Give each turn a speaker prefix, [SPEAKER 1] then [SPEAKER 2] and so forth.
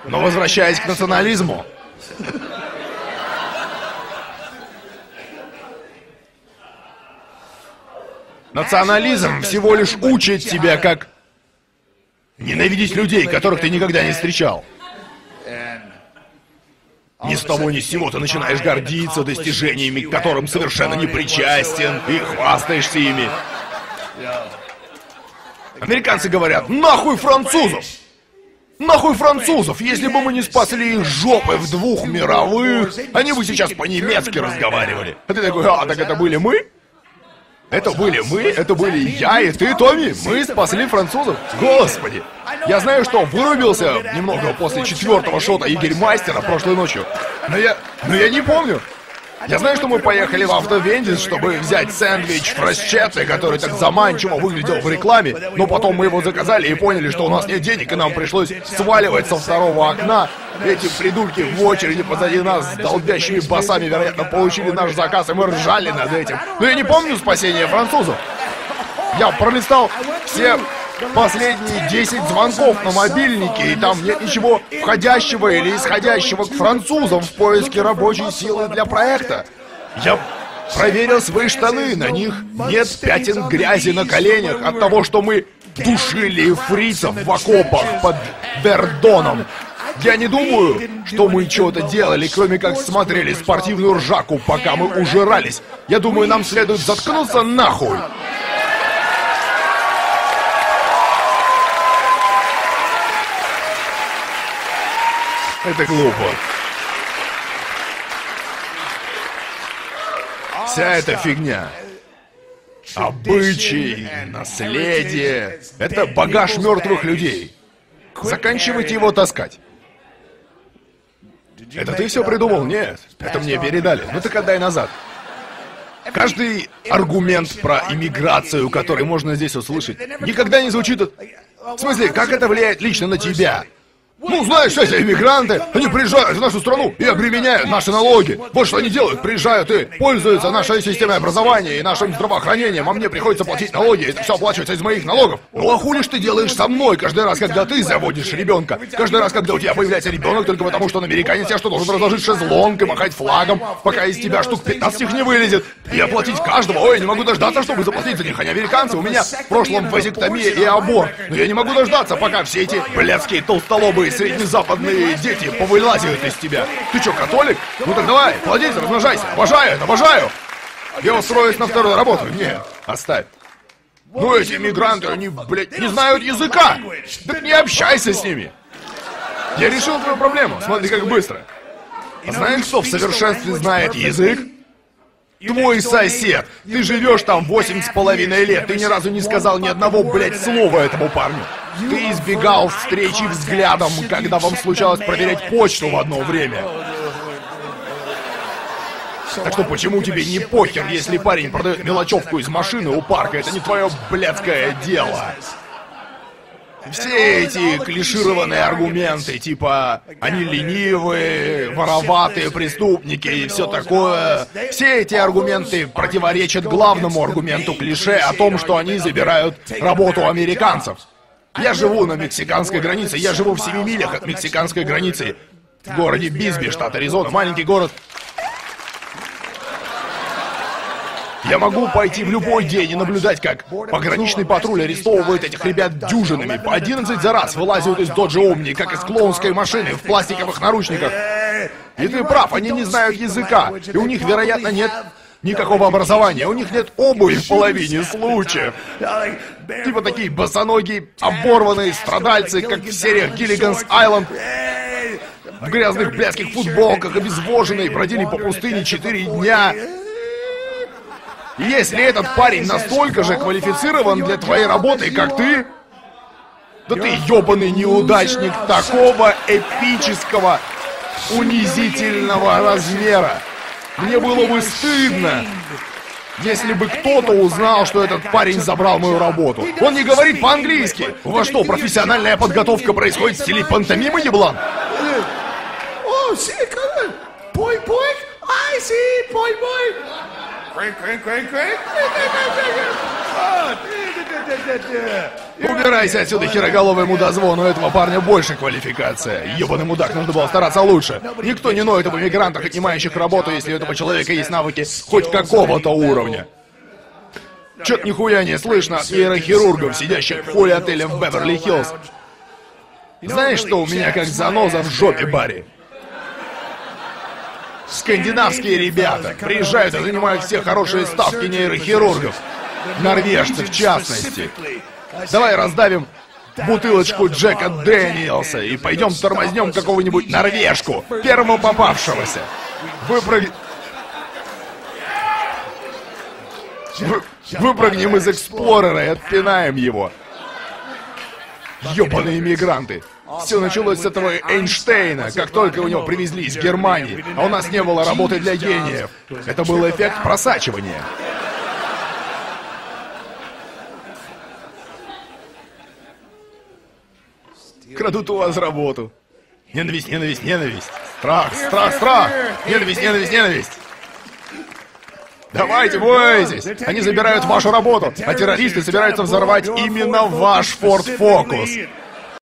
[SPEAKER 1] Но возвращаясь к национализму. Национализм всего лишь учит тебя, как ненавидеть людей, которых ты никогда не встречал. Ни с того ни с сего ты начинаешь гордиться достижениями, к которым совершенно не причастен, и хвастаешься ими. Американцы говорят: нахуй французов! Нахуй французов! Если бы мы не спасли их жопы в 2 мировых, они бы сейчас по-немецки разговаривали. А ты такой: а, так это были мы? Это были мы, это были я и ты, Томми. Мы спасли французов. Господи. Я знаю, что вырубился немного после 4-го шота Егермайстера прошлой ночью. Но я не помню. Я знаю, что мы поехали в Автовендис, чтобы взять сэндвич фрашчетте, который так заманчиво выглядел в рекламе, но потом мы его заказали и поняли, что у нас нет денег, и нам пришлось сваливать со 2-го окна. Эти придурки в очереди позади нас с долбящими басами, вероятно, получили наш заказ, и мы ржали над этим. Но я не помню спасения французов. Я пролистал все последние 10 звонков на мобильнике, и там нет ничего входящего или исходящего к французам в поиске рабочей силы для проекта. Я проверил свои штаны, на них нет пятен грязи на коленях от того, что мы душили фрицев в окопах под Вердоном. Я не думаю, что мы что-то делали, кроме как смотрели спортивную ржаку, пока мы ужирались. Я думаю, нам следует заткнуться нахуй. Это глупо. Вся эта фигня. Обычаи, наследие. Это багаж мертвых людей. Заканчивайте его таскать. Это ты все придумал? Нет. Это мне передали. Ну так отдай назад. Каждый аргумент про иммиграцию, который можно здесь услышать, никогда не звучит... В смысле, как это влияет лично на тебя? Ну, знаешь, эти иммигранты, они приезжают в нашу страну и обременяют наши налоги. Вот что они делают, приезжают и пользуются нашей системой образования и нашим здравоохранением, а мне приходится платить налоги, и это все оплачивается из моих налогов. Ну а хули ж ты делаешь со мной каждый раз, когда ты заводишь ребенка? Каждый раз, когда у тебя появляется ребенок, только потому что он американец, я что, должен разложить шезлонг и махать флагом, пока из тебя штук 15 их не вылезет? И оплатить каждого? Ой, не могу дождаться, чтобы заплатить за них. Они американцы, у меня в прошлом вазектомия и аборт. Но я не могу дождаться, пока все эти блядские толстолобые среднезападные дети повылазят из тебя. Ты что, католик? Ну так давай, плодись, размножайся. Обожаю это, обожаю. Я устроюсь на 2-ю работу. Нет, оставь. Ну эти мигранты, они, блядь, не знают языка. Так не общайся с ними. Я решил твою проблему. Смотри, как быстро. Знаешь, кто в совершенстве знает язык? Твой сосед. Ты живешь там 8,5 лет. Ты ни разу не сказал ни одного, блядь, слова этому парню. Ты избегал встречи взглядом, когда вам случалось проверять почту в одно время. Так что почему тебе не похер, если парень продает мелочевку из машины у парка? Это не твое блядское дело. Все эти клишированные аргументы, типа они ленивые, вороватые преступники и все такое. Все эти аргументы противоречат главному аргументу клише о том, что они забирают работу американцев. Я живу на мексиканской границе, я живу в 7 милях от мексиканской границы. В городе Бисби, штат Аризона, маленький город. Я могу пойти в любой день и наблюдать, как пограничный патруль арестовывает этих ребят дюжинами, по 11 за раз вылазят из Доджи Омни, как из клоунской машины, в пластиковых наручниках. И ты прав, они не знают языка, и у них, вероятно, нет никакого образования, у них нет обуви в половине случаев. Типа такие босоногие, оборванные страдальцы, как в сериях Гиллиган's Айленд, в грязных блядских футболках, обезвоженные, бродили по пустыне 4 дня. Если этот парень настолько же квалифицирован для твоей работы, как ты, да ты ёбаный неудачник такого эпического, унизительного размера. Мне было бы стыдно, если бы кто-то узнал, что этот парень забрал мою работу. Он не говорит по-английски. У вас что, профессиональная подготовка происходит в стиле пантомимы, еблан?
[SPEAKER 2] О, бой, I see, бой. Крэнк.
[SPEAKER 1] Убирайся отсюда, хероголовый мудозвон, у этого парня больше квалификация. Ёбаный мудак, нужно было стараться лучше. Никто не ноет об иммигрантах, отнимающих работу, если у этого человека есть навыки хоть какого-то уровня. Чё-то нихуя не слышно от нейрохирургов, сидящих в холле отеля в Беверли-Хиллз. Знаешь, что у меня как заноза в жопе, Барри? Скандинавские ребята приезжают и занимают все хорошие ставки нейрохирургов. Норвежцы в частности. Давай раздавим бутылочку Джека Дэниелса и пойдем тормознем какого-нибудь норвежку, первому попавшегося. Выпрыгнем из Эксплорера и отпинаем его. Ёбаные иммигранты. Все началось с этого Эйнштейна, как только у него привезли из Германии, а у нас не было работы для гениев. Это был эффект просачивания. Крадут у вас работу. Ненависть, ненависть, ненависть. Страх, страх, страх. Ненависть, ненависть, ненависть. Давайте, бойтесь. Они забирают вашу работу, а террористы собираются взорвать именно ваш Ford Focus.